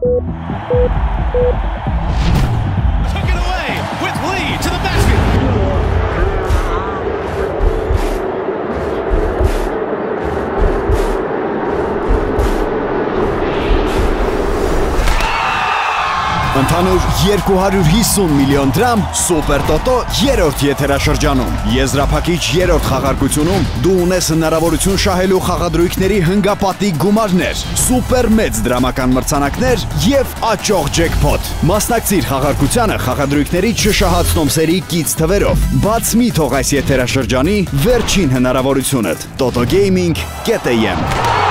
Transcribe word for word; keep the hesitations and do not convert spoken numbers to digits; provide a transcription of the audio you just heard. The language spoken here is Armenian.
Took it away with Lee to the basket. Ընդհանուր երկու հարյուր հիսուն միլիոն դրամ Սուպեր տոտո երրորդ եթերաշրջանում։ Եզրափակիչ երրորդ խաղարկությունում դու ունես հնարավորություն շահելու խաղադրույքների հնգապատիկ գումարներ, սուպեր մեծ դրամական մրցանակներ և աճող ջեքփոթ։ Մասնակցիր խաղարկությանը խաղադրույքների չշահացնոմսերի կից թվերով։ Բաց մի թող այս եթերաշրջանի վերջին հնարավորությունդ։ Տոտո Գեյմինգ կետ էյ էմ